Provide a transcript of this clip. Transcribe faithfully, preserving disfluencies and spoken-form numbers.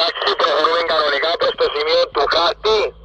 Εντάξει, προχωρούμε κανονικά προς το σημείο του χάρτη.